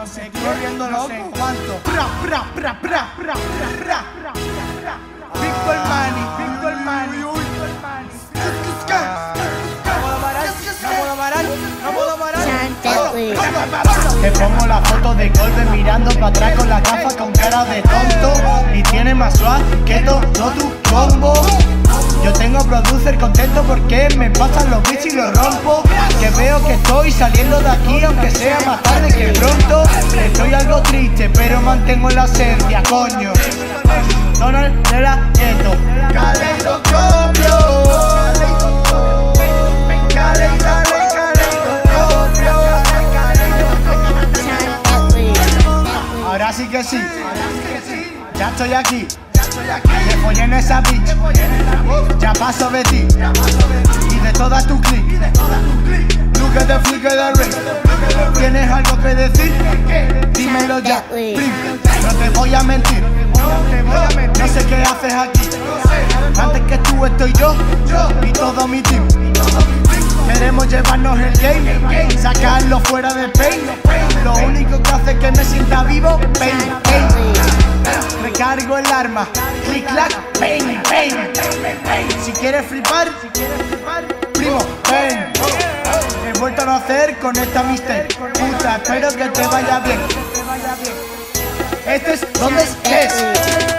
no sé qué, corriendo no sé cuánto. Victor Money, Victor Money. No puedo parar. Te pongo la foto de golpe mirando para atrás con la gafa con cara de tonto. Y tiene más swag que todo tu combo. Yo tengo producer contento porque me pasan los beats y los rompo. Que veo que estoy saliendo de aquí aunque sea más tarde que pronto. Estoy algo triste pero mantengo la esencia, coño. Donald de la Ghetto. Caleidoscopio. Ahora sí que sí, ya estoy aquí. Me follé en esa bitch, ya paso de ti y de toda tu click. Look at the flick of the ring. ¿Tienes algo que decir? Dímelo ya, no te voy a mentir. No sé qué haces aquí. Antes que tú estoy yo y todo mi team. Queremos llevarnos el game, sacarlo fuera de pain. Lo único que hace que me sienta vivo, pain, pain. Recargo el arma, click clack, pain, pain. Si quieres flipar, primo, ven. He vuelto a nacer con esta mixtape. Puta, espero que te vaya bien. Este es donde es.